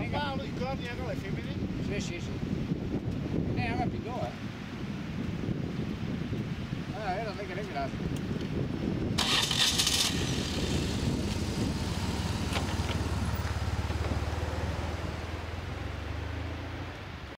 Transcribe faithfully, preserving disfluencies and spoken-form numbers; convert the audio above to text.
Ma Paolo i corni anche le femmine? Sì, sì, sì. Ne ha più due. Allora, era che le grazie.